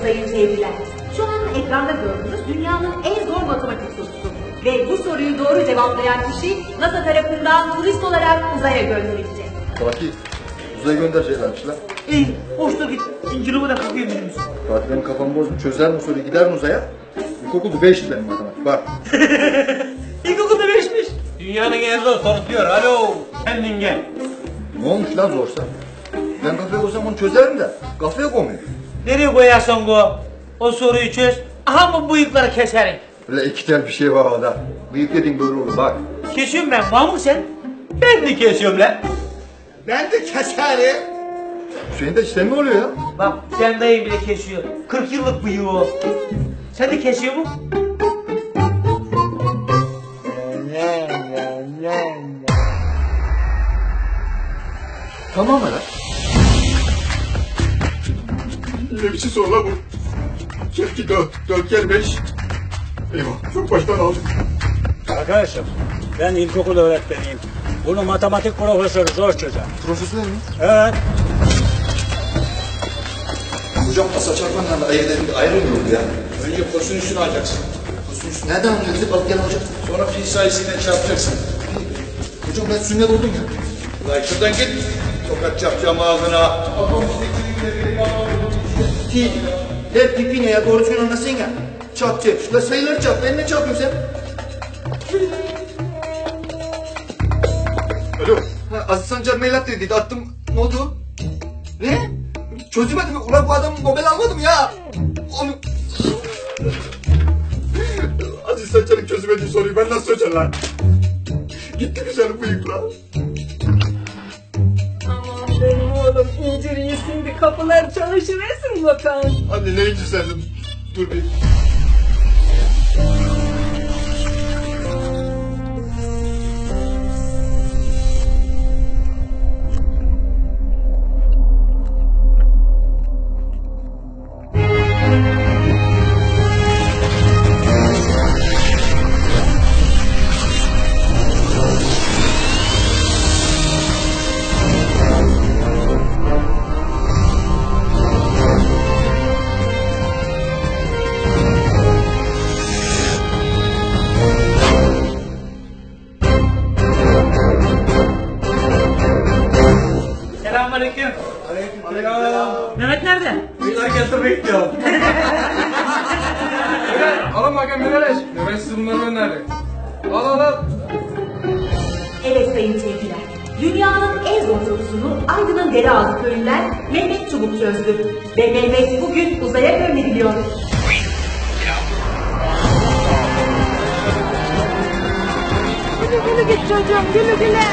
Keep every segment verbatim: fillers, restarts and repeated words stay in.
sayın seyirciler. Şu an ekranda gördüğünüz dünyanın en zor matematik sorusu. Ve bu soruyu doğru cevaplayan kişi NASA tarafından turist olarak uzaya gönderilecek. Fatih, uzaya göndereceklermiş lan. İyi, hoşta git. İncil'imi de kapayabilir misin? Fatih benim kafamı bozdu. Çözer mi soruyu, gider mi uzaya? İlkokulda beşti benim matematik, bak. İlkokulda beşmiş. Dünyanın en zor sorusu diyor. Alo, kendin gel. Ne olmuş lan zorsa? Ben kafaya koysam onu çözerim de, kafaya koymuyor. Nereye koyarsan koy, o soruyu çöz. Aha bu bıyıkları keserim. Böyle iki tel bir şey var orada. Bıyık dediğin böyle olur, bak. Kesiyorum ben, Mahmut sen. Ben de kesiyorum lan. Ben de keserim. Hüseyin de işte ne oluyor ya? Bak sen dayı bile kesiyor. kırk yıllık bıyığı o. Sen de kesiyor mu? Tamam mı lan? Ne biçim soru lan bu? Çekti dört, dört gel beş. Eyvah, çok baştan aldım. Arkadaşım, ben ilkokul öğretmeniyim. Bunu matematik profesörü zor çözer. Profesör mü? Evet. Hocam masa çarpanlarla ayırdım, ayrılmıyor ya. Önce kosun üstünü alacaksın. Kosun üstü nereden alıyor? Gidip alıp gelen hocam. Sonra pi sayısıyla çarpacaksın. Hocam ben sünnet oldum ya. Ulan şuradan git. Tokat çarpacağım ağzına. Pi. Ne pipi ne ya? Doğru düzgün anlasın ya. Çarp çarp. La sayıları çarp. Ben ne çarpıyorum sen? Alo. Ha, Aziz Sancar mail attı dedi. Attım. Ne oldu? Ne? Çözemedim. Ulan bu adam Nobel almadım ya. Onu... Aziz Sancar'ın çözümediği soruyu ben nasıl çözeceğim lan? Gitti güzelim bıyıkla. Aman benim oğlum incir yesin bir kapılar çalışıversin bakalım. Anne ne inci sendin? Dur bir. Selamünaleyküm. Aleykümselam. Mehmet nerede? Herkesi bekliyorum. Alın bakayım Mehmet. Mehmet size bunları gönderdi. Al al al. Evet sayın seyirciler. Dünyanın en zor sorusunu Aydın'ın Dereağzı köyünden Mehmet Çubuk çözdü. Ve Mehmet bugün uzaya gönderiliyor. Güle güle git çocuğum güle güle.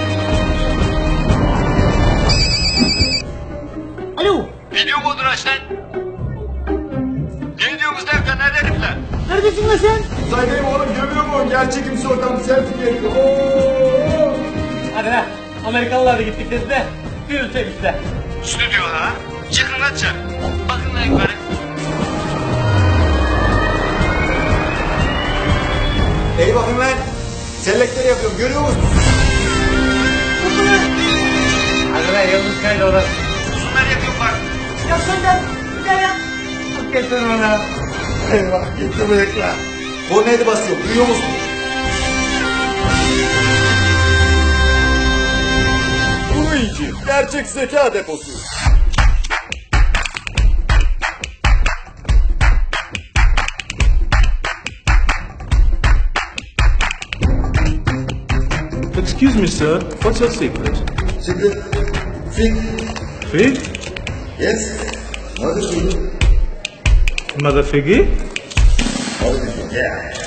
Alo. Biliyor muydun Açlan? Ne diyorsunuz derken nerede herifler? Neredesin lan sen? Saydayım oğlum görmüyor musun? Gel çekim oradan bir selfie geldi. Oo! Hadi lan. Amerikalılar da gittik dedi de. Gürültü bizde. Stüdyoda ha? Çıkın lan dışarı. Bakın lan yukarı. İyi bakın lan. Selektör yapıyorum. Görüyor musun? Hadi lan yıldız kaydı orası. Bunlar yapıyor bak. Ya senden. Gel ya. Hakikaten ona. Eyvah gitti bıyıkla. Kornaydı basıyor. Duyuyor musun? Bu inci gerçek zeka deposu. Excuse me sir, what's your secret? Secret. Fig. Fig? Yes. Mother fig. Mother Figgy? Mother fig. Yeah.